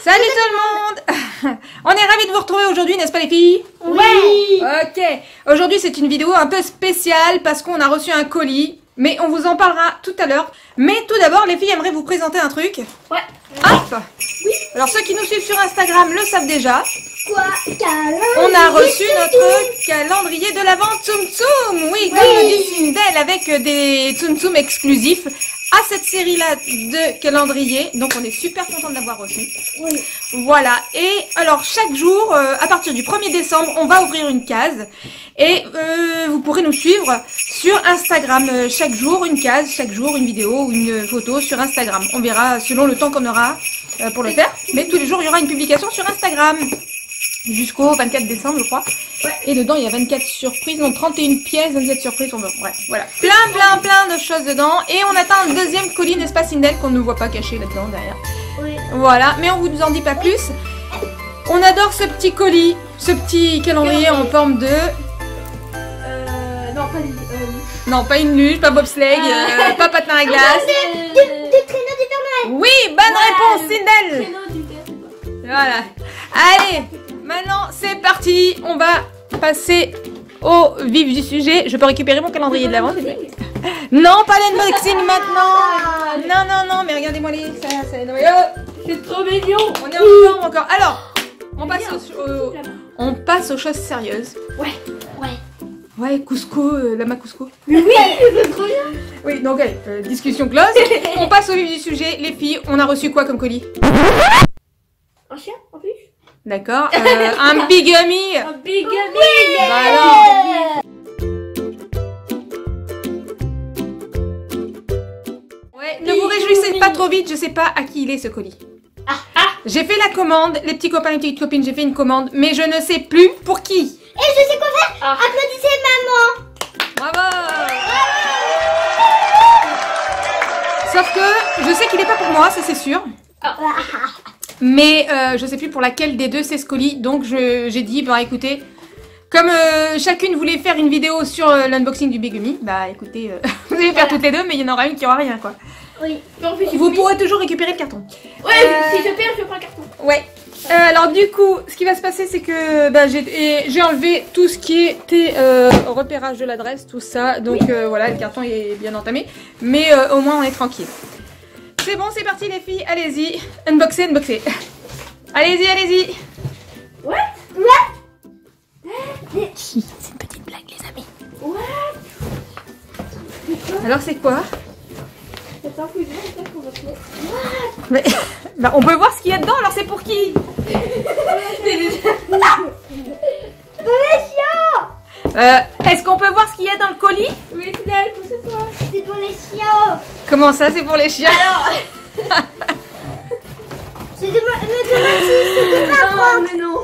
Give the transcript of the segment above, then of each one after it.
Salut tout le monde. On est ravis de vous retrouver aujourd'hui, n'est-ce pas les filles? Oui. Ok, aujourd'hui c'est une vidéo un peu spéciale parce qu'on a reçu un colis, mais on vous en parlera tout à l'heure. Mais tout d'abord, les filles aimeraient vous présenter un truc. Ouais. Hop. Oui. Alors ceux qui nous suivent sur Instagram le savent déjà. Quoi? On a reçu notre calendrier de l'Avent Tsum Tsum. Oui, comme le dit Sindel, avec des Tsum Tsum exclusifs à cette série-là de calendrier. Donc on est super content de l'avoir reçu. Oui. Voilà. Et alors chaque jour, à partir du 1er décembre, on va ouvrir une case. Et vous pourrez nous suivre sur Instagram. Chaque jour, une case, chaque jour, une vidéo ou une photo sur Instagram. On verra selon le temps qu'on aura pour le faire. Mais tous les jours, il y aura une publication sur Instagram. Jusqu'au 24 décembre, je crois. Ouais. Et dedans, il y a 24 surprises, donc 31 pièces, 27 surprises. Bref, voilà. Plein de choses dedans. Et on attend le deuxième colis, n'est-ce pas, Sindel, qu'on ne voit pas caché là-dedans, derrière. Oui. Voilà, mais on vous en dit pas plus. On adore ce petit colis, ce petit calendrier en forme de... Non, pas Non, pas une luge, pas bobsleigh, pas patin à glace. Des traîneaux du Père Noël. Oui, bonne réponse, Sindel. Traîneaux du Père Noël. Voilà. Allez, maintenant c'est parti. On va passer au vif du sujet. Je peux récupérer mon calendrier de l'Avent? Non, pas l'unboxing maintenant. Non, mais regardez-moi les... C'est trop mignon. On est en forme encore. Alors, on passe aux choses sérieuses. Ouais, Cusco, Lama Cusco. Mais oui, c'est trop bien. Oui, donc allez, discussion close. On passe au vif du sujet. Les filles, on a reçu quoi comme colis? Un chien en plus. D'accord, un bigami. Un bigami. Bah alors. Ouais, ne vous réjouissez pas trop vite, je sais pas à qui il est ce colis. J'ai fait la commande, les petits copains et les petites copines, j'ai fait une commande, mais je ne sais plus pour qui. Et je sais quoi faire. Applaudissez maman. Bravo. Sauf que je sais qu'il est pas pour moi, ça c'est sûr. Mais je sais plus pour laquelle des deux c'est ce colis, donc j'ai dit, bah écoutez, comme chacune voulait faire une vidéo sur l'unboxing du Bigami, bah écoutez, vous allez faire toutes les deux, mais il y en aura une qui aura rien quoi. Oui. Vous pourrez toujours récupérer le carton. Ouais, si je perds, je prends le carton. Ouais. Alors du coup, ce qui va se passer, c'est que bah, j'ai enlevé tout ce qui était repérage de l'adresse, tout ça, donc voilà, le carton est bien entamé, mais au moins on est tranquille. C'est bon, c'est parti les filles, allez-y, unboxez. Allez-y. Ouais. C'est une petite blague les amis. Ouais. Alors c'est quoi? Attends, faut que je mette qu'on va se mettre. Mais, bah, on peut voir ce qu'il y a dedans, alors c'est pour qui? Est-ce qu'on peut voir ce qu'il y a dans le colis? Oui, c'est là, c'est pour les chiens. Comment ça, c'est pour les chiens? Alors. C'est de ma mais non.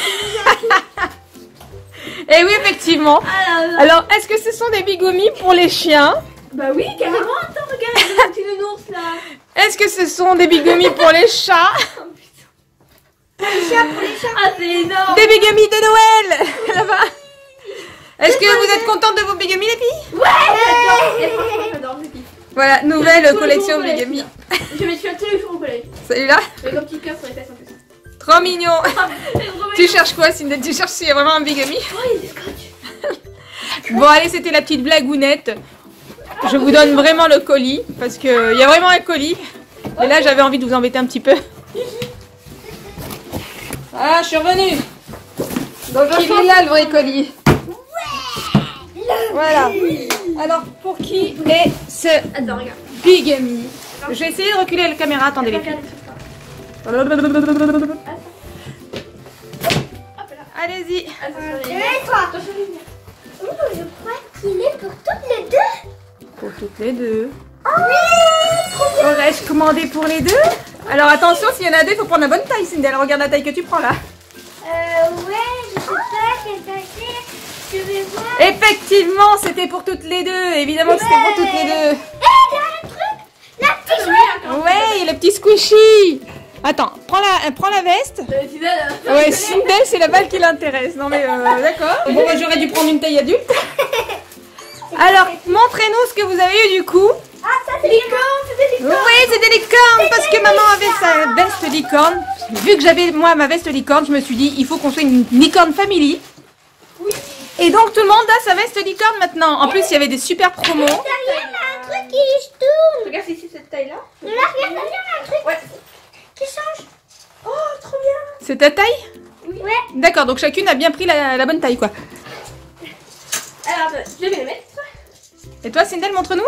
Eh oui, effectivement. Alors, est-ce que ce sont des bigomis pour les chiens? Bah oui, carrément. Attends, regarde, le petit nounours là. Est-ce que ce sont des bigomis pour les chats? Pour les chats. Ah, c'est énorme. Des bigomis de Noël là-bas. Est-ce que vous êtes contentes de vos bigomis les filles? Ouais. J'adore, je kiffe. Voilà, nouvelle collection bigomis. Je mets celui-là tous les jours au collège. Celui-là? Avec un petit cœur sur les fesses en plus. Trop mignon. Tu cherches quoi, Sindel? Tu cherches s'il y a vraiment un bigami? Oh, il y a des scotch. Bon, allez, c'était la petite blagounette. Je vous donne vraiment le colis, parce qu'il y a vraiment un colis. Et là, j'avais envie de vous embêter un petit peu. Ah, je suis revenue. Donc, il est là, le vrai colis. Voilà. Alors, pour qui est ce bigami? Je vais essayer de reculer la caméra. Attendez, les filles. Allez-y. Je crois qu'il est pour toutes les deux. Pour toutes les deux. Aurais-je commandé pour les deux? Alors attention, s'il y en a deux, il faut prendre la bonne taille, Sindel. Regarde la taille que tu prends là. Ouais, je sais pas, quelle taille c'est. Je vais voir. Effectivement, c'était pour toutes les deux. Évidemment que c'était pour toutes les deux. Il y a un truc. La petite. Ouais, le petit squishy. Attends, prends la veste. Ouais, Sindel, c'est la balle qui l'intéresse. Non mais d'accord. Bon, bah, j'aurais dû prendre une taille adulte. Alors, montrez-nous ce que vous avez eu du coup. Ah, ça c'est des licornes, c'était des licornes. Oui, c'était des licornes parce que maman avait sa veste licorne. vu que j'avais moi ma veste licorne, je me suis dit il faut qu'on soit une licorne family. Oui. Et donc tout le monde a sa veste licorne maintenant. En plus il y avait des super promos. Derrière, il y a un truc qui tourne. Regarde ici cette taille là. Là, regarde, derrière, il y a un truc Ouais. qui change. Oh trop bien. C'est ta taille? Ouais. D'accord, donc chacune a bien pris la bonne taille quoi. Alors je vais les mettre. Et toi Sindel, montre-nous.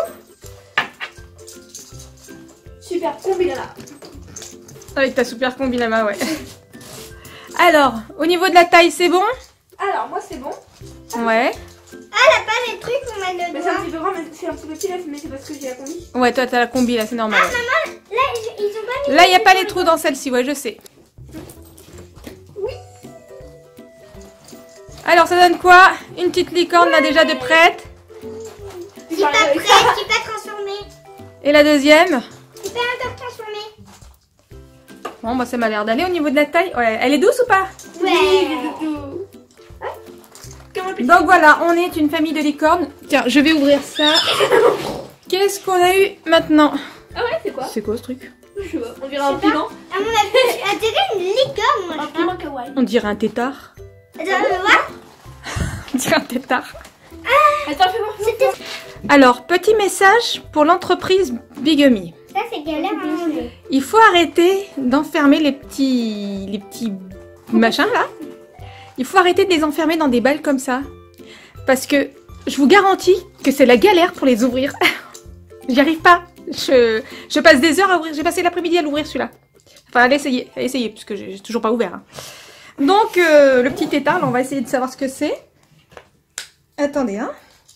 Super combi là. Avec ta super combi là-bas, ouais. Alors, au niveau de la taille, c'est bon? Alors moi c'est bon. Ouais. Ah, elle a pas les trucs qu'on met Mais c'est un dedans. petit peu grand, mais c'est un petit peu petit là, mais c'est parce que j'ai la combi. Ouais, toi t'as la combi là, c'est normal. Ah, maman, là, ils ont pas mis. Là, il n'y a pas les trous dans celle-ci, ouais, je sais. Oui. Alors, ça donne quoi? Une petite licorne là déjà de prête. C'est pas prêt, c'est pas transformé. Et la deuxième? C'est pas encore transformé. Bon, bah ça m'a l'air d'aller au niveau de la taille. Ouais, elle est douce ou pas? Ouais. Donc voilà, on est une famille de licornes. Tiens, je vais ouvrir ça. Qu'est-ce qu'on a eu maintenant? Ah ouais, c'est quoi? C'est quoi ce truc? Je sais pas, on dirait un piment. À mon avis, on dirait une licorne, moi, Un je piment kawaii. On dirait un tétard. crois. Attends, on va voir. On dirait un tétard. Attends, fais voir. C'était. Alors, petit message pour l'entreprise Bigamy. Ça, c'est galère à manger. Il faut arrêter d'enfermer les petits machins là. Il faut arrêter de les enfermer dans des balles comme ça. Parce que je vous garantis que c'est la galère pour les ouvrir. J'y arrive pas. Je passe des heures à ouvrir. J'ai passé l'après-midi à l'ouvrir celui-là. Enfin, à l'essayer, puisque j'ai toujours pas ouvert. Hein. Donc, le petit tétard, là, on va essayer de savoir ce que c'est. Attendez, hein.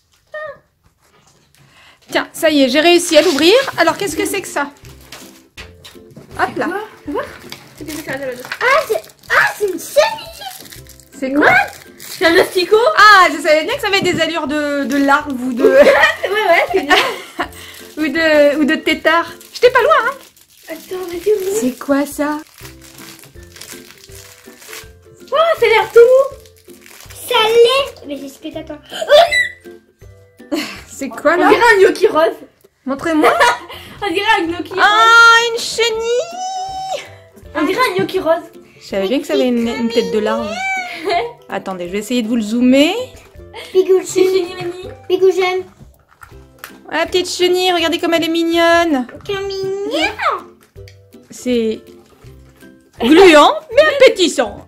Tiens, ça y est, j'ai réussi à l'ouvrir. Alors, qu'est-ce que c'est que ça? Hop là. C'est quelque chose à la base. Ah, c'est une chenille. C'est quoi? C'est un asticot. Ah, je savais bien que ça avait des allures de larve ou de... Ouais, c'est bien. ou de tétard. J'étais pas loin, hein. Attends, vas-y, ouvre. C'est quoi ça? Oh, ça a l'air tout mou. Ça l'est. Mais c'est ce que t'attends. C'est quoi On là? dirait un gnocchi rose. Montrez-moi. On dirait un gnocchi rose. Ah, une chenille. On dirait un gnocchi rose. Je savais bien que ça avait une tête de larve. Attendez, je vais essayer de vous le zoomer. Bigou, C'est génie, Mani. Bigou, j'aime. Ah, la petite chenille, regardez comme elle est mignonne. Quel mignon. C'est gluant, mais appétissant.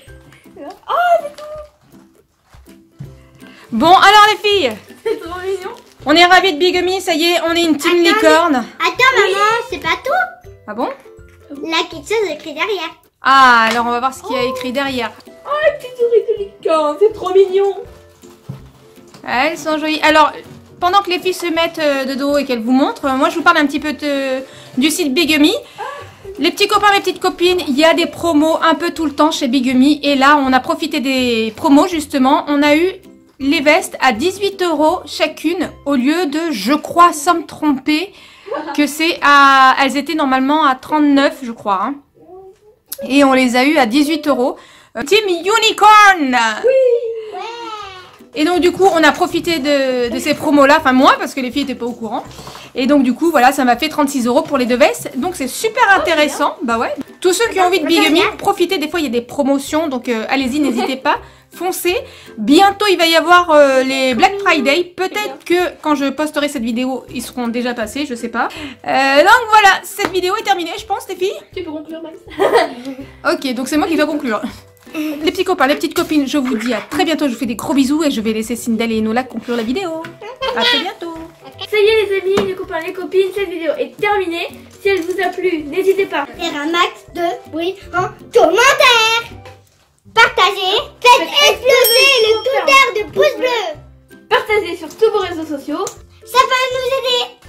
Bon, alors les filles, C'est trop mignon. on est ravis de Bigamy, ça y est, on est une team Attends, licorne. Attends, maman, c'est pas tout. Ah bon? Là, quelque chose écrit derrière. Ah, alors on va voir ce qu'il y a écrit derrière. Oh, la petite souris de licorne, c'est trop mignon. Elles sont jolies. Alors, pendant que les filles se mettent de dos et qu'elles vous montrent, moi je vous parle un petit peu du site Bigamy. Les petits copains, les petites copines, il y a des promos un peu tout le temps chez Bigamy. Et là, on a profité des promos justement. On a eu les vestes à 18 € chacune au lieu de, je crois, sans me tromper, que c'est à... Elles étaient normalement à 39, je crois. Hein. Et on les a eu à 18 €. Team Unicorn. Et donc du coup on a profité de ces promos là, enfin moi parce que les filles n'étaient pas au courant. Et donc du coup voilà, ça m'a fait 36 € pour les deux vestes. Donc c'est super intéressant, bah ouais. Tous ceux qui ont envie de Bigamy, profitez, des fois il y a des promotions, donc allez-y, n'hésitez pas, foncez. Bientôt il va y avoir les Black Friday, peut-être que quand je posterai cette vidéo, ils seront déjà passés, je sais pas. Donc voilà, cette vidéo est terminée je pense les filles. Tu peux conclure, Max. Ok, donc c'est moi qui dois conclure. Les petits copains, les petites copines, je vous dis à très bientôt. Je vous fais des gros bisous et je vais laisser Sindel et Enola conclure la vidéo. À très bientôt. Ça y est les amis, les copains, les copines, cette vidéo est terminée. Si elle vous a plu, n'hésitez pas. Faire un max de bruit en commentaire. Partagez. Faites exploser le compteur de pouces bleus. Partagez sur tous vos réseaux sociaux. Ça va nous aider.